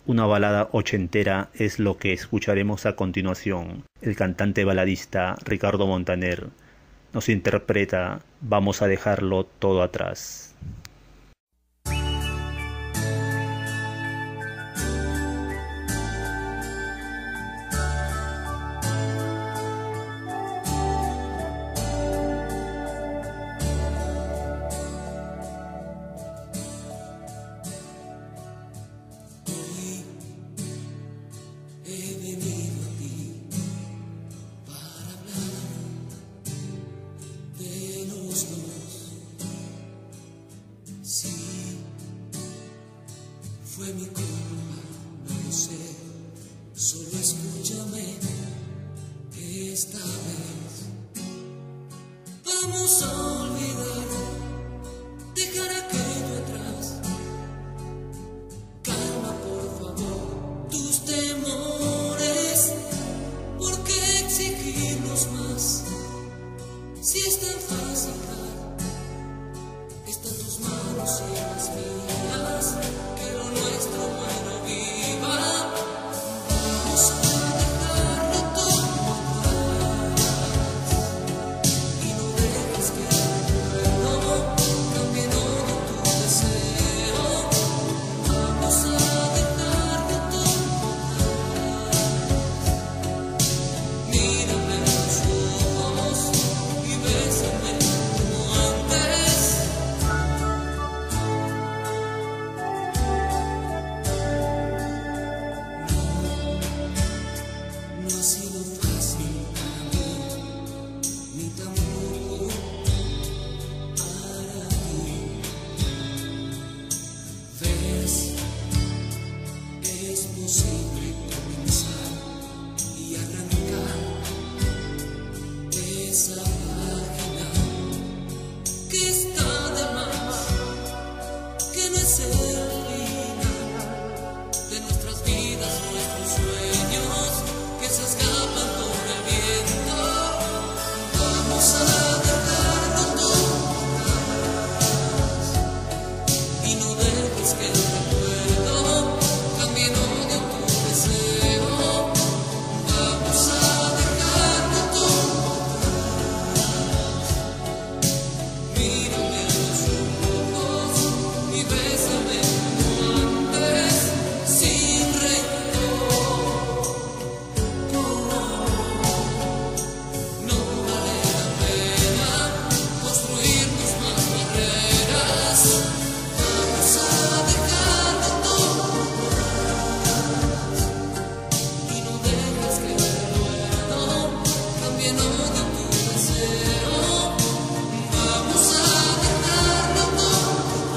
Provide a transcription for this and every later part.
Una balada ochentera es lo que escucharemos a continuación. El cantante baladista Ricardo Montaner nos interpreta Vamos a dejarlo todo atrás. Fue mi culpa, no lo sé, solo escúchame esta vez. Vamos a olvidar, dejar aquello atrás. Calma, por favor, tus temores, ¿por qué exigirnos más? Si es tan fácil dar, está en tus manos y en las mías. Nuestro bueno viva, vamos a dejarlo todo atrás y no dejes que el recuerdo cambie todo tu deseo. Vamos a dejarlo todo atrás. Mírame a los ojos y bésame como antes. No ha sido fácil para mí, ni tampoco para ti. ¿Ves? Es posible comenzar y arrancar esa página que está de más, que no es el final de nuestras vidas, nuestros sueños que se escapan por el viento. Vamos a dejarlo todo atrás y no dejes que el recuerdo cambie en odio tu deseo. Vamos a dejarlo todo atrás. Mírame a los ojos y bésame como antes, sin rencor. No vale la pena construirnos más barreras. Vamos a dejarlo todo atrás y no dejes que el recuerdo cambie en odio tu deseo. Vamos a dejarlo todo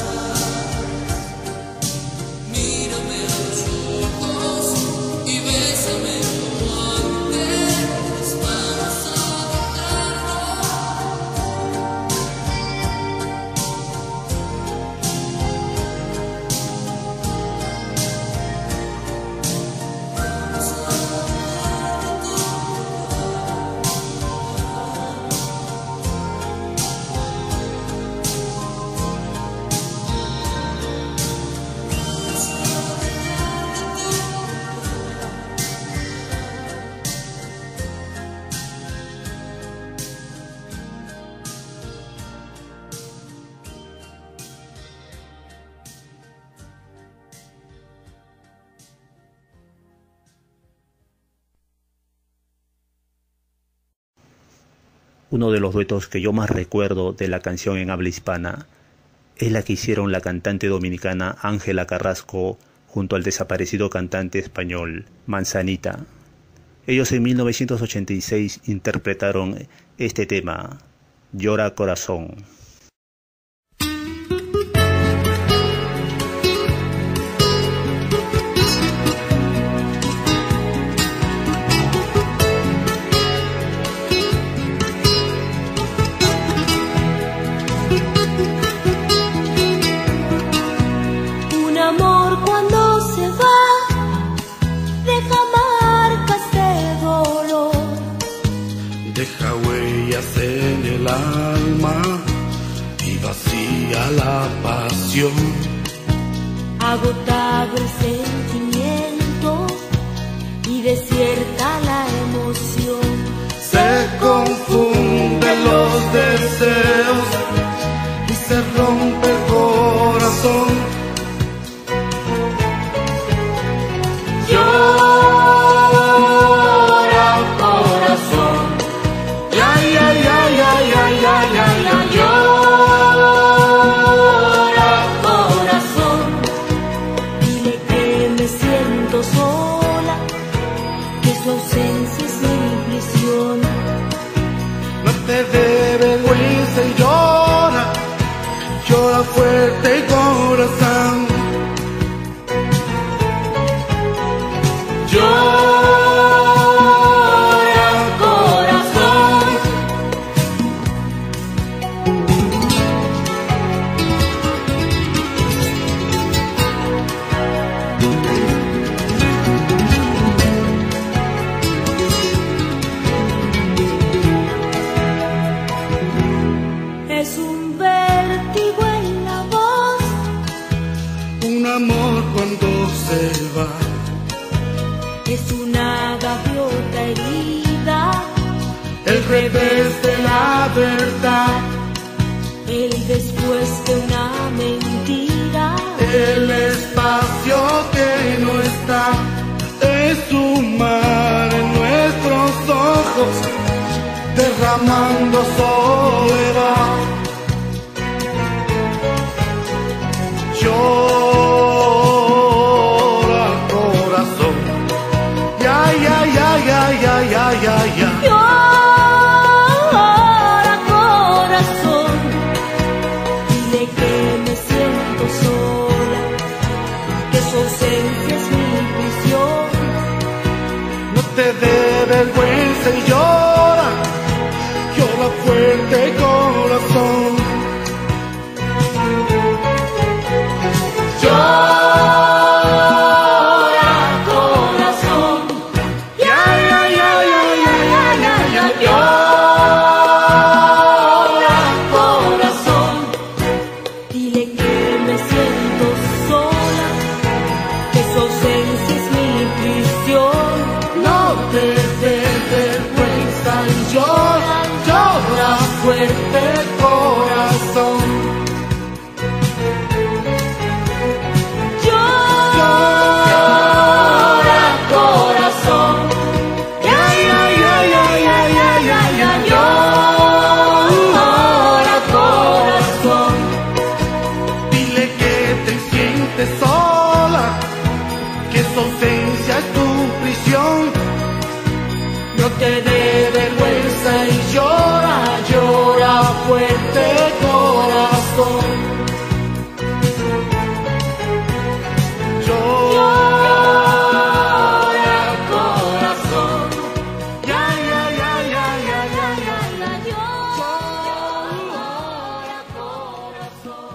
atrás. Mírame a los ojos y bésame como antes. Vamos a dejarlo. Uno de los duetos que yo más recuerdo de la canción en habla hispana es la que hicieron la cantante dominicana Ángela Carrasco junto al desaparecido cantante español Manzanita. Ellos en 1986 interpretaron este tema, Llora Corazón. Un amor cuando se va deja marcas de dolor. Deja huellas en el alma y vacía la pasión. Agotado el sentimiento desierta la emoción. Se confunden los deseos y se rompe el corazón. Llora corazón, ya, ya, ya, ya, ya, ya, ya, ya, llora corazón. Dile que me siento sola, que su ausencia es mi prisión. No te dé vergüenza y llora, llora fuerte corazón. Llora corazón. Es un vértigo en la voz, Un amor cuando se va, es una gaviota herida, el revés de la verdad, el después de una mentira. el espacio que no está, es un mar en nuestros ojos, derramando soledad. Llora corazón, ya, ya, ya, ya, ya, ya, ya, ya. Llora corazón, dile que me siento sola, que su ausencia es mi prisión. No te dé vergüenza y llora, llora fuerte corazón. Llora corazón, ya, ya, ya, ya, ya, ya, ya, ya, llora corazón, dile que me siento sola, que su ausencia es mi prisión. No te dé vergüenza y llora, llora fuerte corazón. Llora corazón, ya, ya, ya, ya, ya, ya, ya, ya, llora corazón. Dile que te sientes sola, que su ausencia es tu prisión. No te dé vergüenza y llora, llora fuerte corazón. Llora corazón, Ya, ya, ya, ya, ya, ya, ya. ya, llora corazón.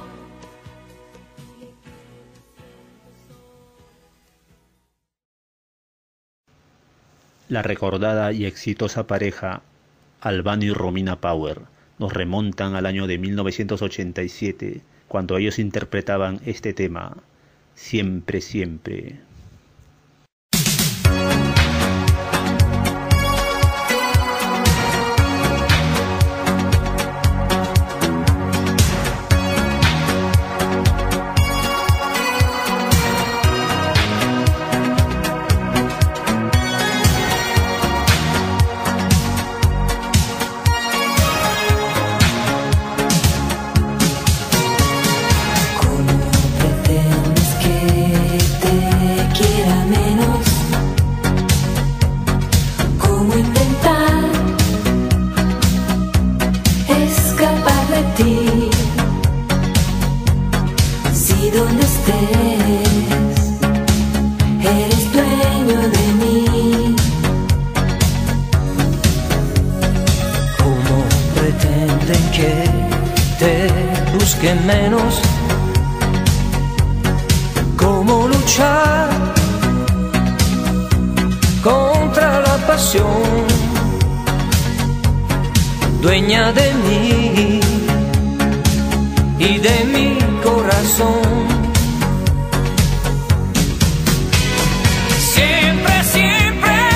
La recordada y exitosa pareja Albano y Romina Power nos remontan al año de 1987, cuando ellos interpretaban este tema, Siempre, siempre. ¿Cómo pretendes que te quiera menos? ¿Cómo intentar escapar de ti? Si donde estés eres dueño de mí. ¿Cómo pretenden que te busquen menos? ¿Cómo luchar contra la pasión? Dueña de mí y de mi corazón. Siempre, siempre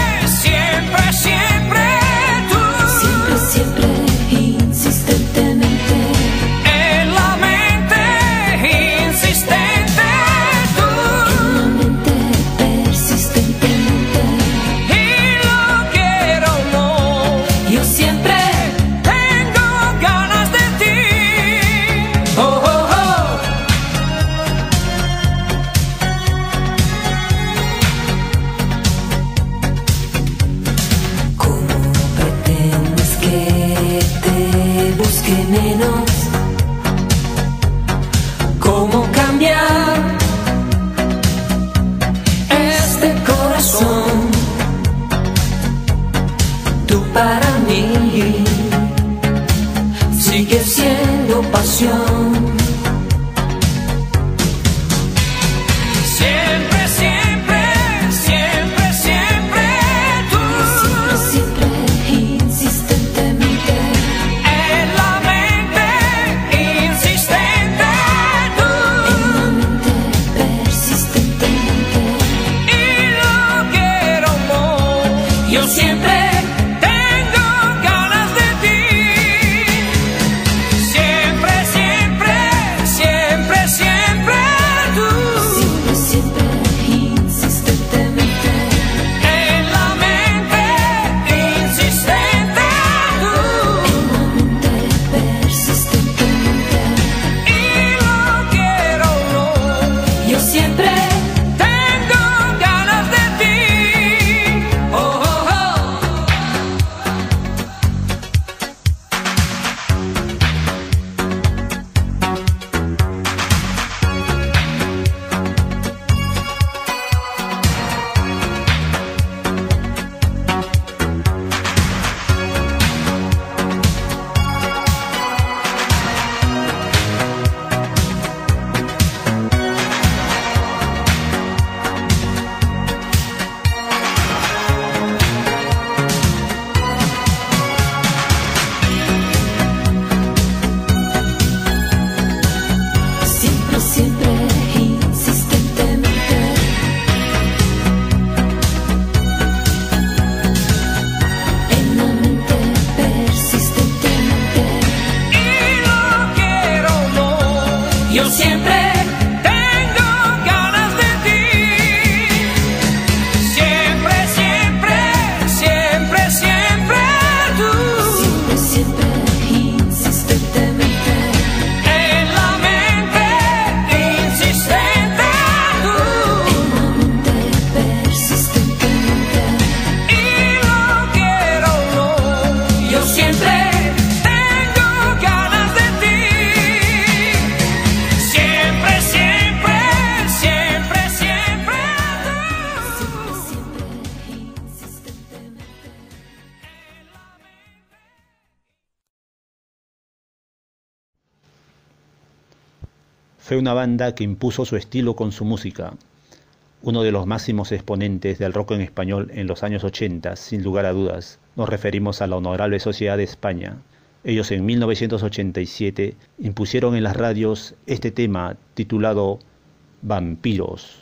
Fue una banda que impuso su estilo con su música. Uno de los máximos exponentes del rock en español en los años 80, sin lugar a dudas. Nos referimos a la Honorable Sociedad de España. Ellos en 1987 impusieron en las radios este tema titulado Vampiros.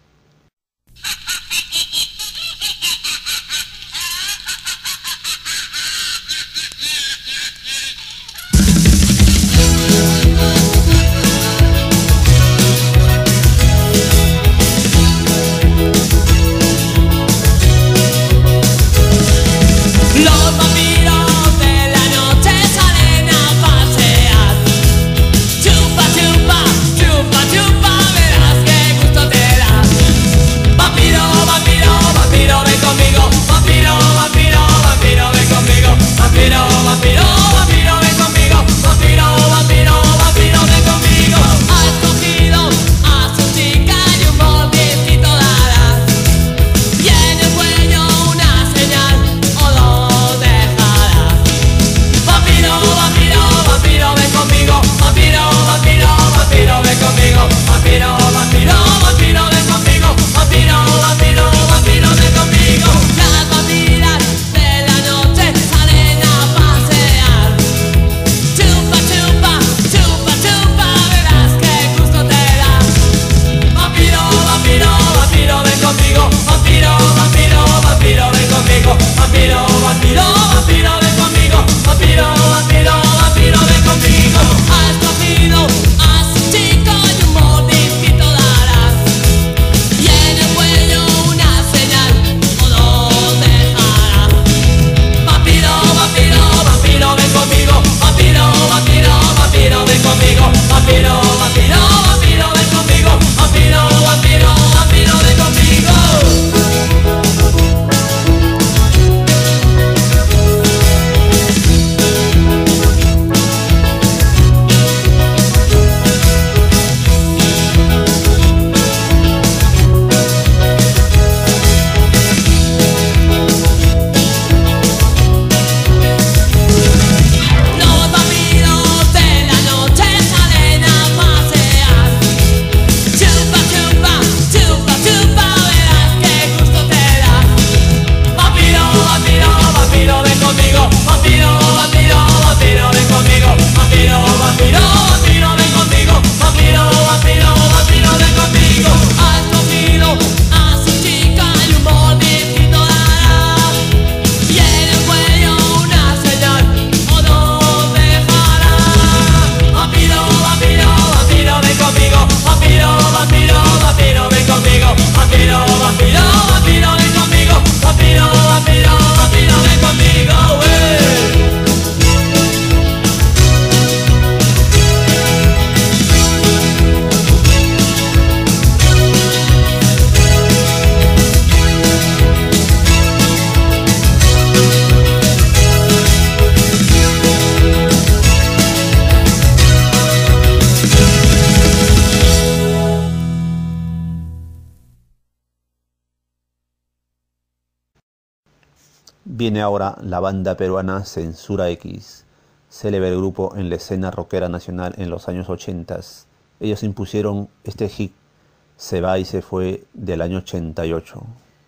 Viene ahora la banda peruana Censura X, célebre grupo en la escena rockera nacional en los años 80. Ellos impusieron este hit, Se va y se fue, del año 88.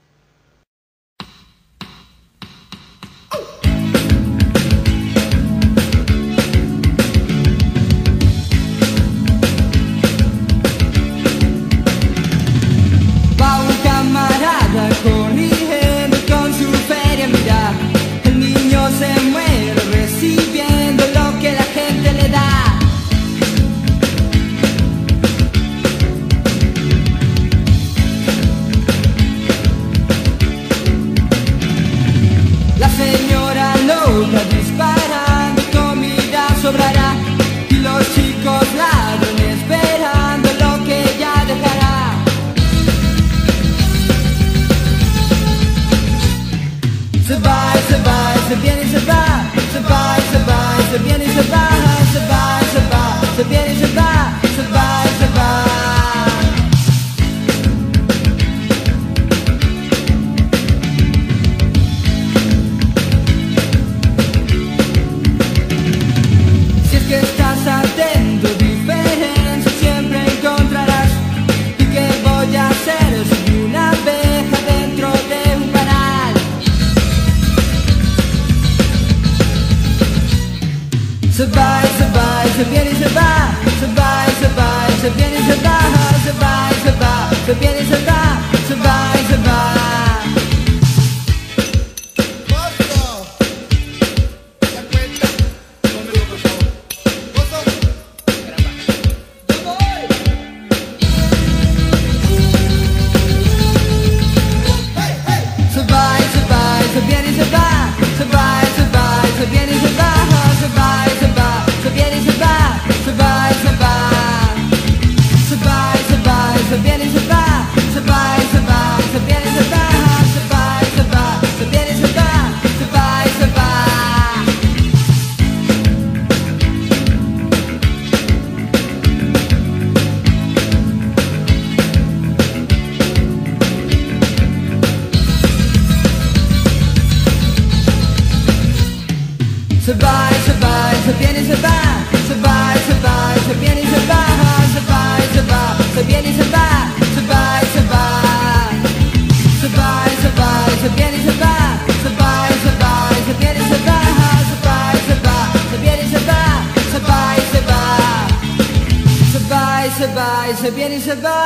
Va un camarada corriendo con su feria, mira, el niño se muere recibiendo lo que la gente le da. se vai, se vai, se viene, se va, se vai, se vai, se viene, se va, se vai, se va, se viene, se va, se vai, se va, se vai, se vai, se viene, se va, se vai, se vai, se viene, se va, se vai, se va, se viene, se va, se vai, se va, se vai, se vai, se viene, se va.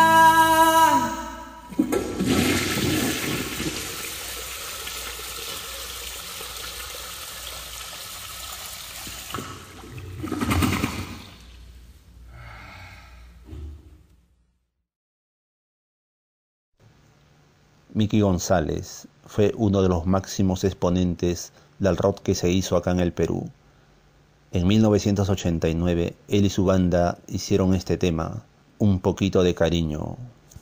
Mickey González fue uno de los máximos exponentes del rock que se hizo acá en el Perú. En 1989, él y su banda hicieron este tema, Un poquito de cariño.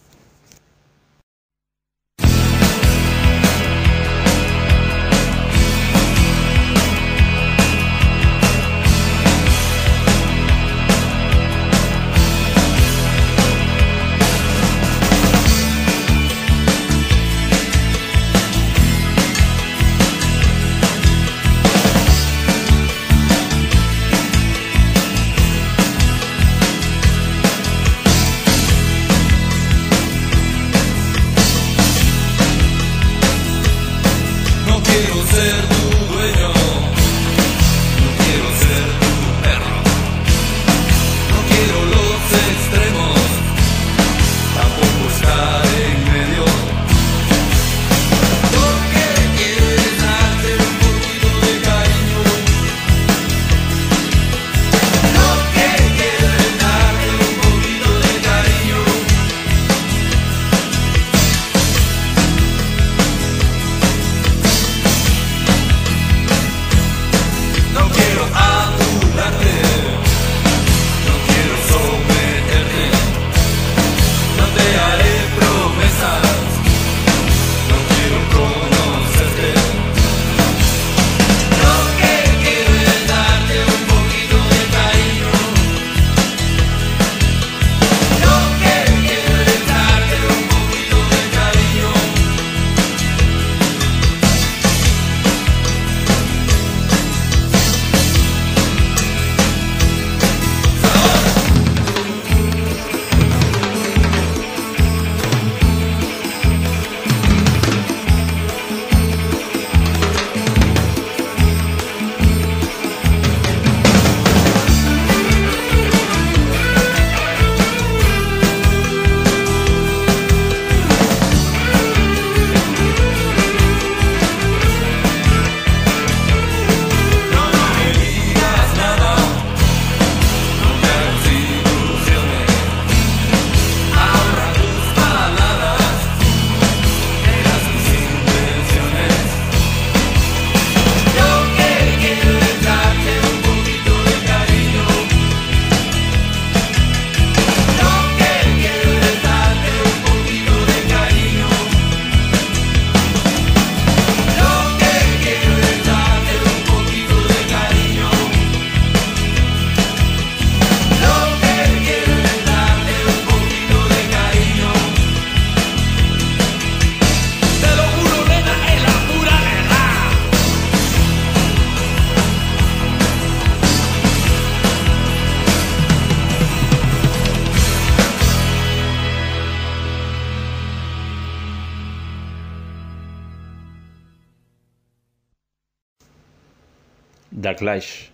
The Clash,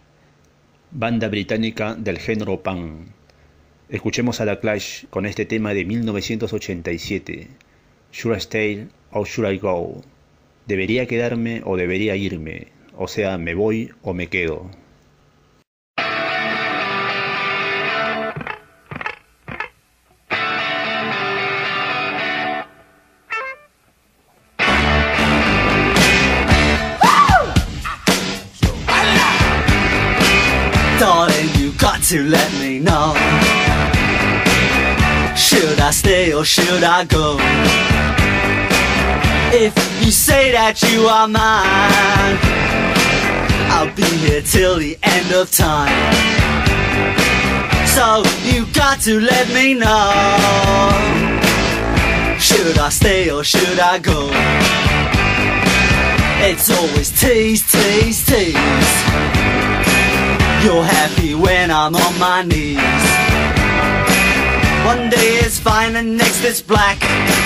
banda británica del género punk. Escuchemos a The Clash con este tema de 1987, Should I Stay or Should I Go? ¿Debería quedarme o debería irme? O sea, ¿me voy o me quedo? Darling, you got to let me know. Should I stay or should I go? If you say that you are mine, I'll be here till the end of time. So you got to let me know. Should I stay or should I go? It's always tease, tease, tease. You're happy when I'm on my knees. One day it's fine and next it's black.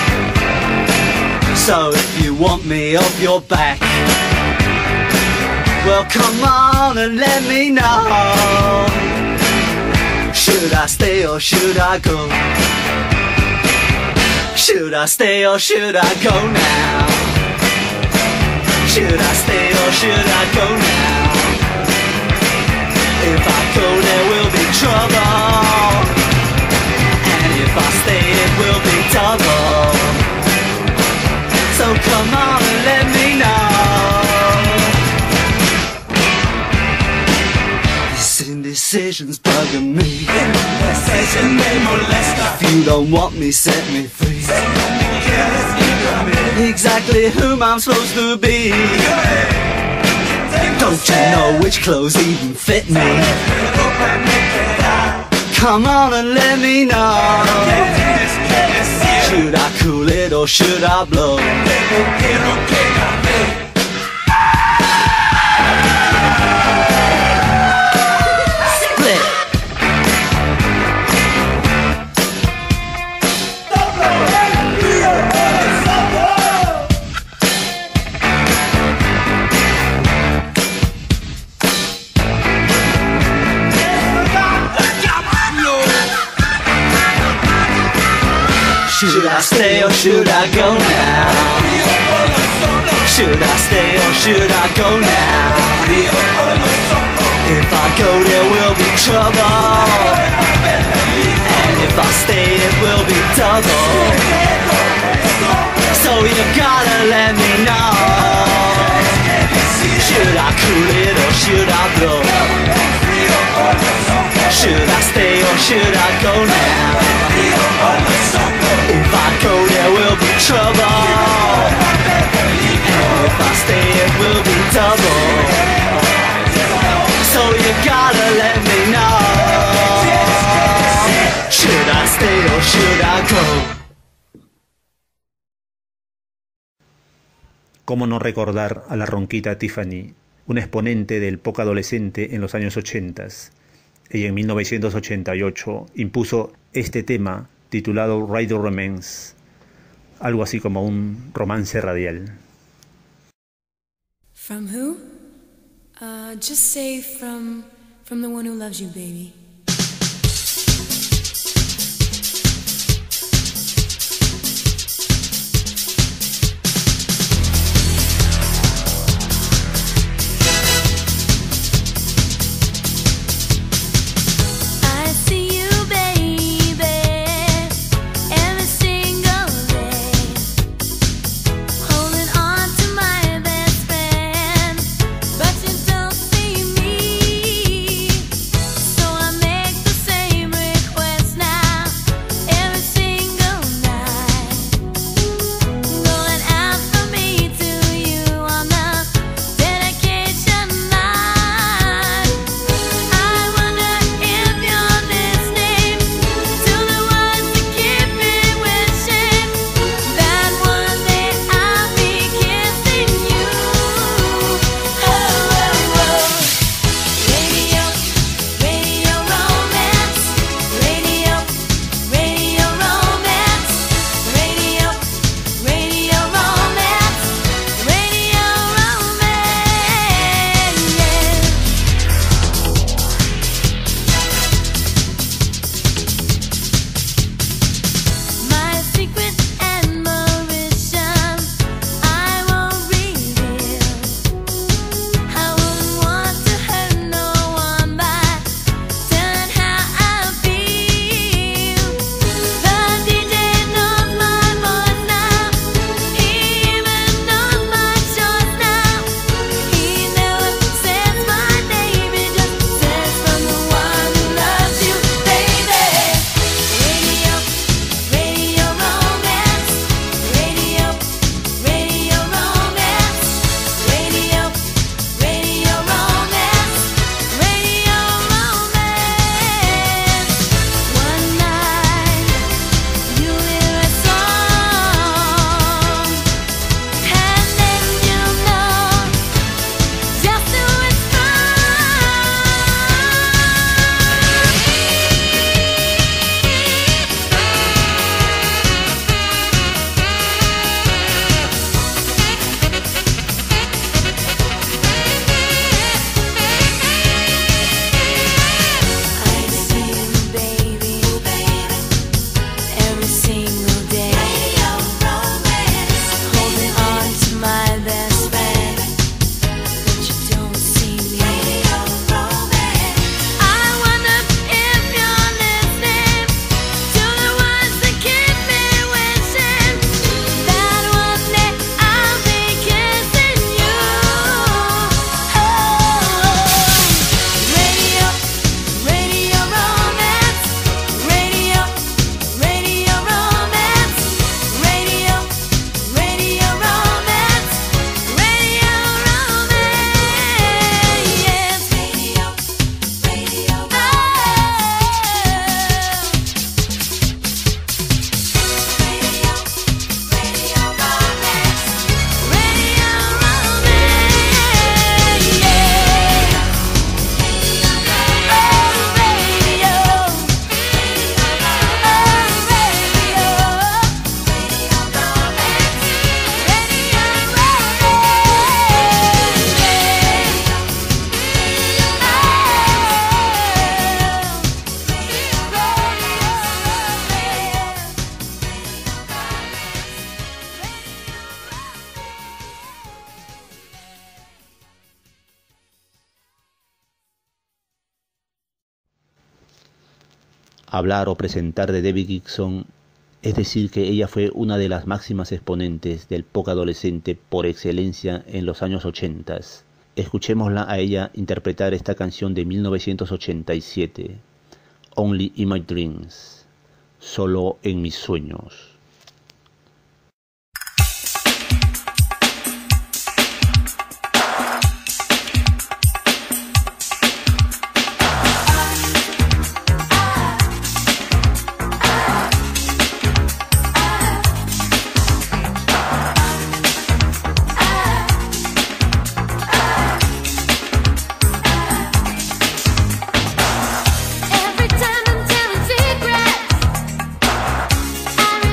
So if you want me off your back, well come on and let me know. Should I stay or should I go? Should I stay or should I go now? Should I stay or should I go now? If I go there will be trouble, and if I stay it will be double. So come on and let me know. This indecision's bugging me. If you don't want me, set me free. Exactly whom I'm supposed to be. Don't you know which clothes even fit me? Come on and let me know. Should I cool it or should I blow? Split. Should I stay or should I go now? Should I stay or should I go now? If I go there will be trouble, and if I stay it will be double. So you gotta let me know. Should I cool it or should I blow? Should I stay or should I go now? If I go there will be trouble, and if I stay it will be double. So you gotta let me know. Should I stay or should I go? ¿Cómo no recordar a la ronquita Tiffany, una exponente del pop adolescente en los años 80? Ella en 1988 impuso este tema titulado Radio Romance, algo así como un romance radial. From who? Just say from the one who loves you, baby. So I Hablar o presentar de Debbie Gibson es decir que ella fue una de las máximas exponentes del pop adolescente por excelencia en los años 80. Escuchémosla a ella interpretar esta canción de 1987, Only in My Dreams, solo en mis sueños. Every time I'm telling secrets, I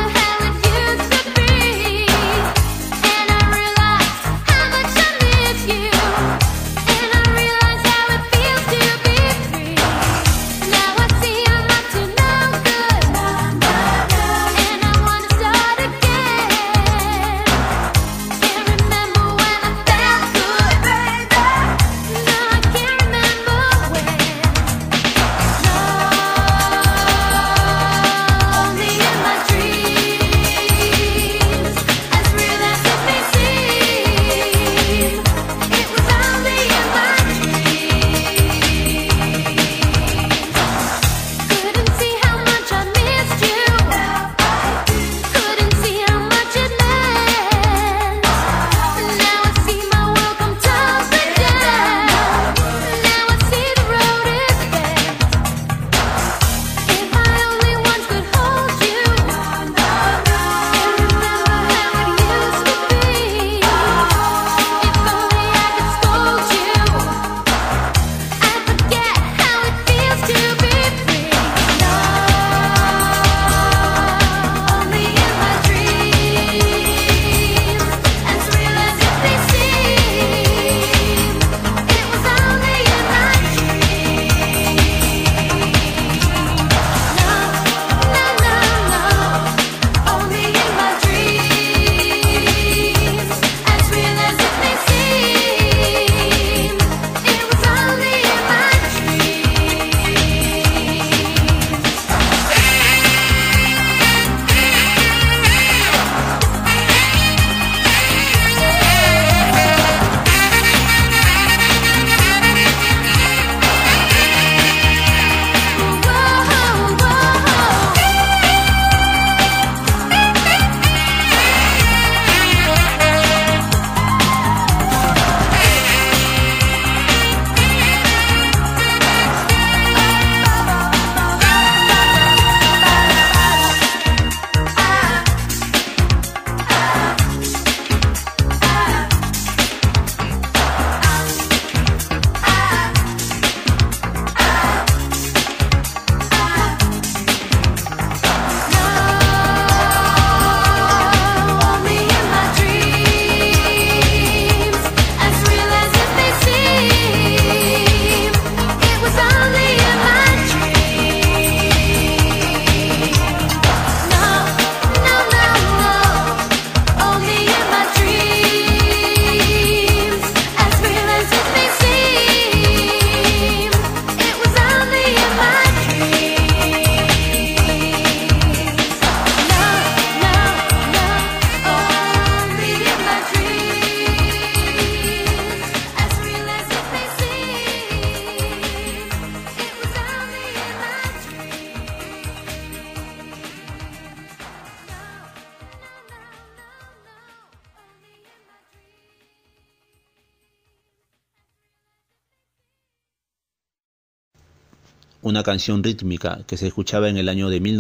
Una canción rítmica que se escuchaba en el año de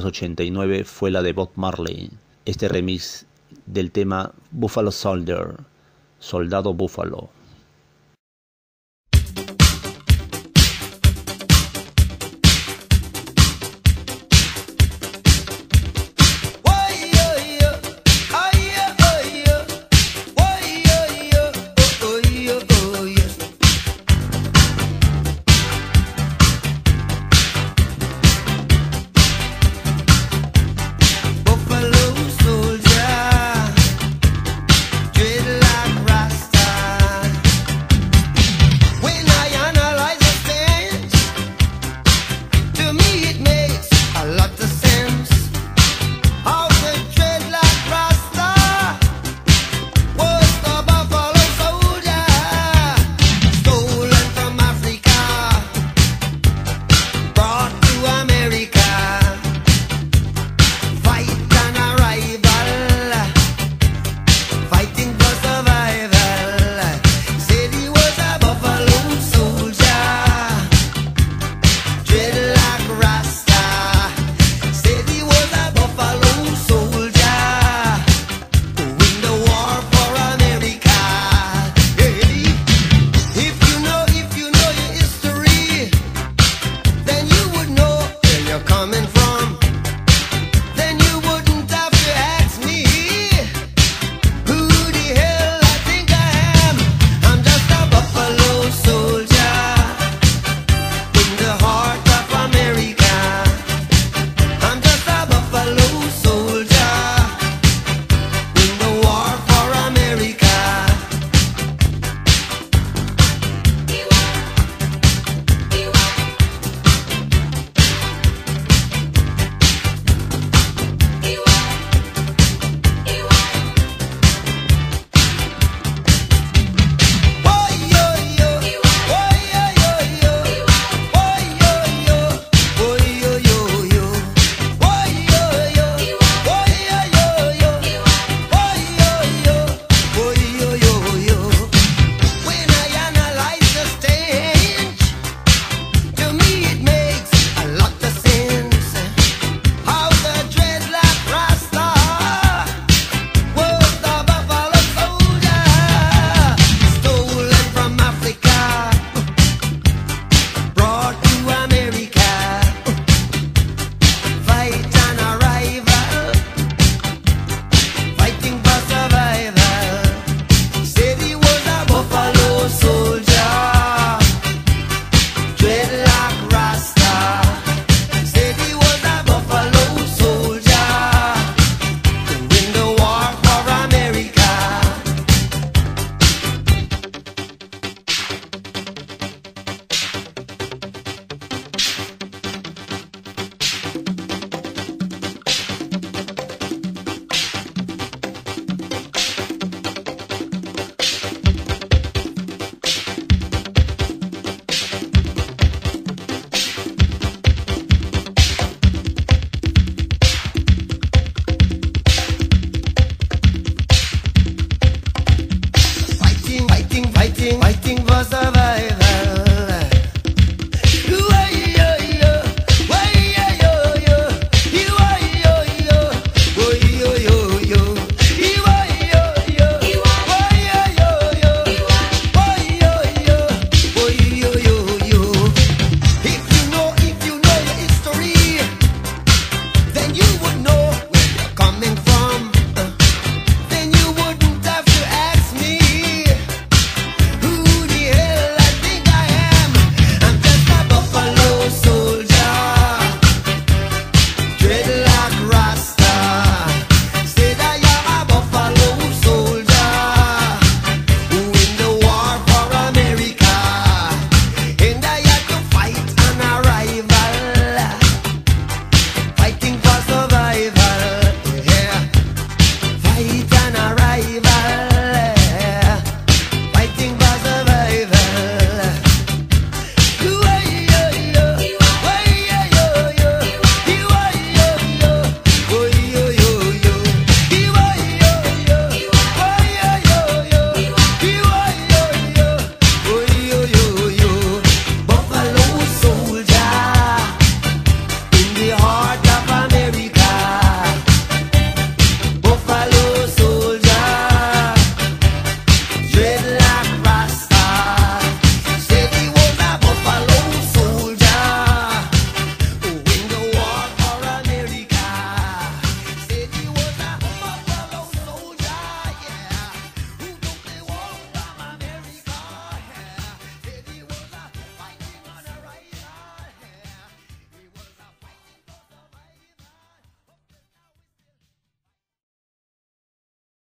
1989 fue la de Bob Marley, este remix del tema Buffalo Soldier, Soldado Búfalo.